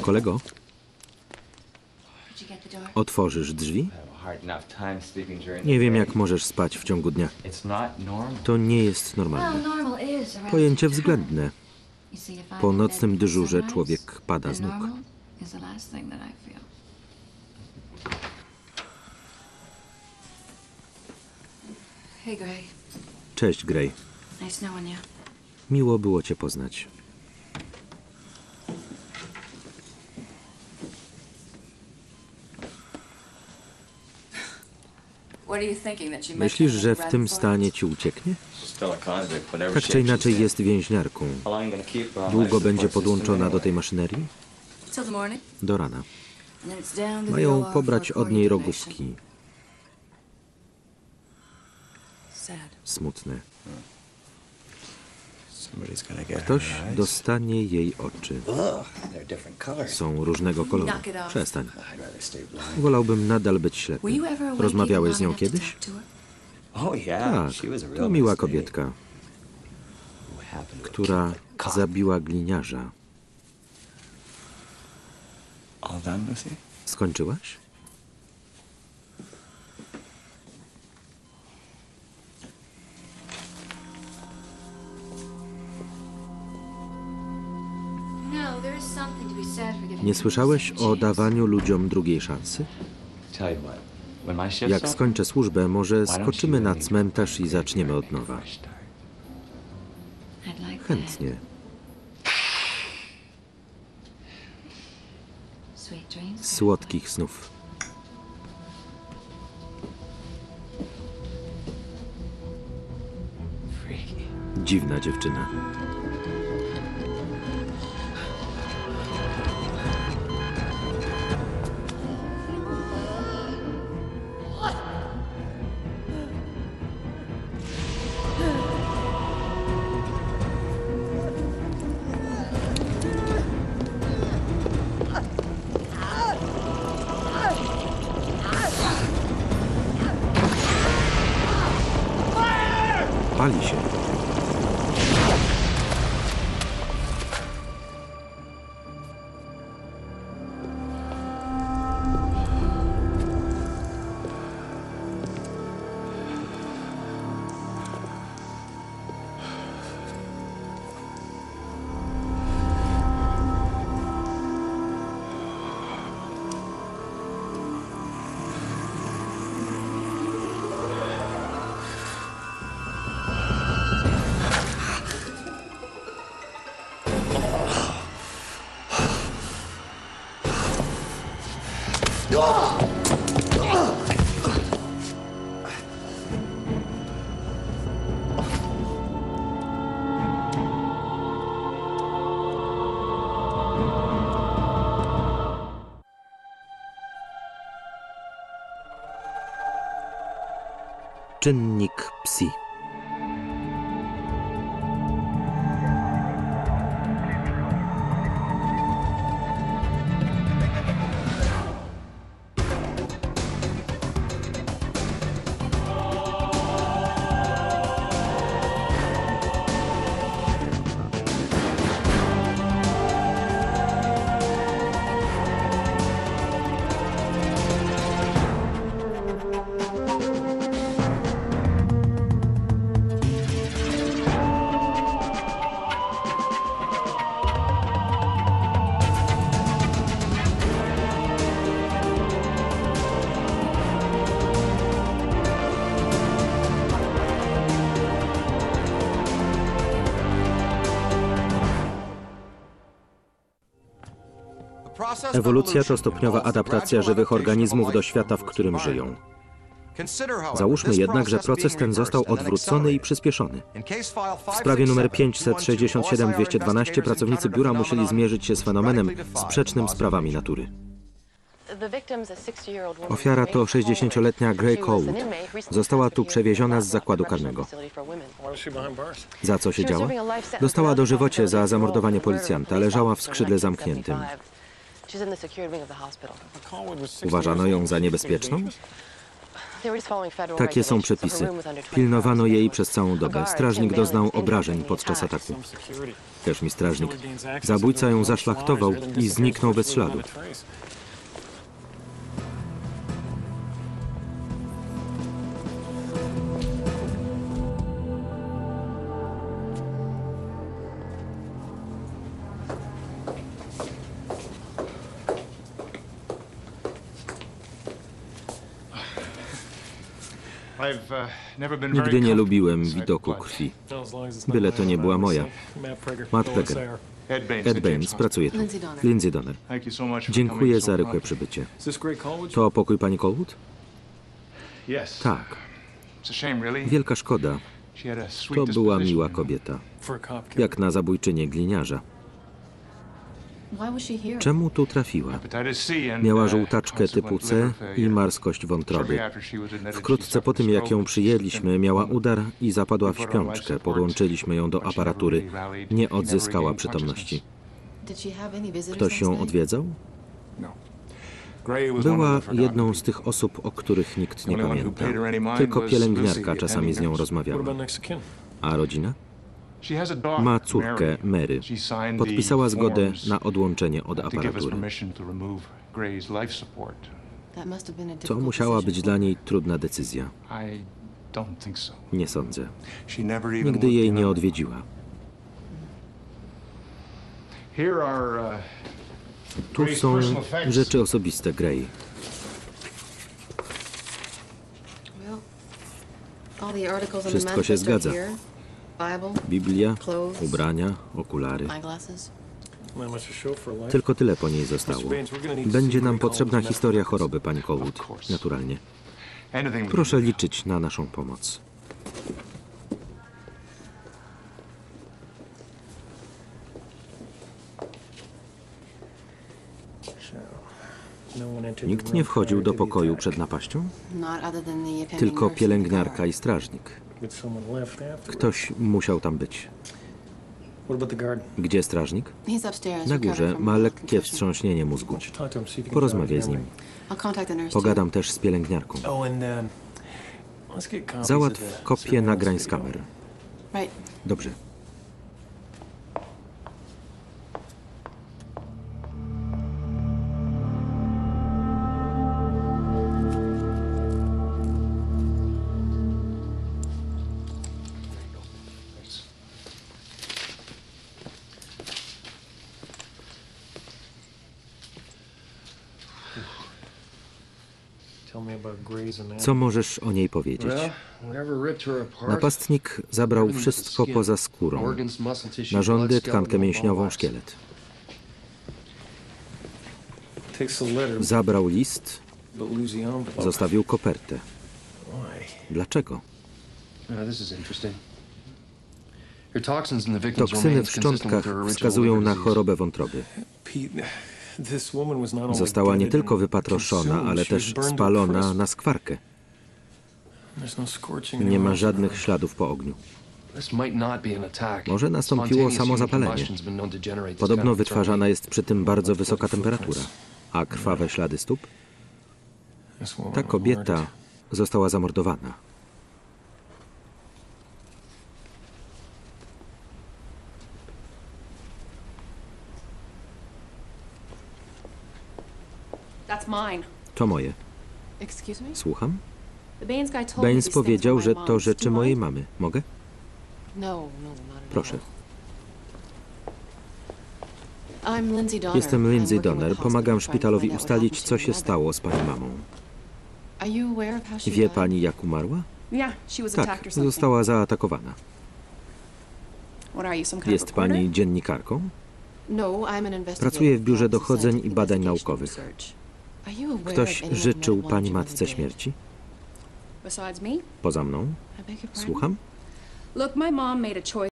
Kolego, otworzysz drzwi? Nie wiem, jak możesz spać w ciągu dnia. To nie jest normalne. Pojęcie względne. Po nocnym dyżurze człowiek pada z nóg. Cześć, Gray. Miło było cię poznać. Myślisz, że w tym stanie ci ucieknie? Tak czy inaczej jest więźniarką. Długo będzie podłączona do tej maszynerii? Do rana. Mają pobrać od niej rogówki. Smutne. Ktoś dostanie jej oczy. Są różnego koloru. Przestań. Wolałbym nadal być ślepy. Rozmawiałeś z nią kiedyś? Tak, to miła kobietka, która zabiła gliniarza. Skończyłaś? Nie słyszałeś o dawaniu ludziom drugiej szansy? Jak skończę służbę, może skoczymy na cmentarz i zaczniemy od nowa. Chętnie. Słodkich snów. Dziwna dziewczyna. Pali się. Czynnik psi. Ewolucja to stopniowa adaptacja żywych organizmów do świata, w którym żyją. Załóżmy jednak, że proces ten został odwrócony i przyspieszony. W sprawie numer 567-212 pracownicy biura musieli zmierzyć się z fenomenem sprzecznym z prawami natury. Ofiara to 60-letnia Gray Cold. Została tu przewieziona z zakładu karnego. Za co siedziała? Dostała dożywocie za zamordowanie policjanta. Leżała w skrzydle zamkniętym. Uważano ją za niebezpieczną? Takie są przepisy. Pilnowano jej przez całą dobę. Strażnik doznał obrażeń podczas ataku. Też mi strażnik. Zabójca ją zaszlachtował i zniknął bez śladu. Nigdy nie lubiłem widoku krwi. Byle to nie była moja. Matt Prager. Ed Baines pracuje tu. Lindsay Donner. Dziękuję za rychłe przybycie. To pokój pani Colwood? Tak. Wielka szkoda. To była miła kobieta. Jak na zabójczynię gliniarza. Czemu tu trafiła? Miała żółtaczkę typu C i marskość wątroby. Wkrótce po tym, jak ją przyjęliśmy, miała udar i zapadła w śpiączkę. Podłączyliśmy ją do aparatury. Nie odzyskała przytomności. Ktoś ją odwiedzał? Była jedną z tych osób, o których nikt nie pamięta. Tylko pielęgniarka czasami z nią rozmawiała. A rodzina? Ma córkę, Mary. Podpisała zgodę na odłączenie od aparatury. To musiała być dla niej trudna decyzja. Nie sądzę. Nigdy jej nie odwiedziła. Tu są rzeczy osobiste Gray. Wszystko się zgadza. Biblia, ubrania, okulary. Tylko tyle po niej zostało. Będzie nam potrzebna historia choroby, pani Colwood. Naturalnie. Proszę liczyć na naszą pomoc. Nikt nie wchodził do pokoju przed napaścią? Tylko pielęgniarka i strażnik. Ktoś musiał tam być. Gdzie strażnik? Na górze. Ma lekkie wstrząśnienie mózgu. Porozmawiaj z nim. Pogadam też z pielęgniarką. Załatw kopię nagrań z kamer. Dobrze. Co możesz o niej powiedzieć? Napastnik zabrał wszystko poza skórą. Narządy, tkankę mięśniową, szkielet. Zabrał list, zostawił kopertę. Dlaczego? Toksyny w szczątkach wskazują na chorobę wątroby. Została nie tylko wypatroszona, ale też spalona na skwarkę. Nie ma żadnych śladów po ogniu. Może nastąpiło samozapalenie. Podobno wytwarzana jest przy tym bardzo wysoka temperatura. A krwawe ślady stóp? Ta kobieta została zamordowana. To moje. Słucham? Baines powiedział, że to rzeczy mojej mamy. Mogę? Proszę. Jestem Lindsay Donner. Pomagam szpitalowi ustalić, co się stało z pani mamą. Wie pani, jak umarła? Tak, została zaatakowana. Jest pani dziennikarką? Pracuję w Biurze Dochodzeń i Badań Naukowych. Ktoś życzył pani matce śmierci? Poza mną? Słucham?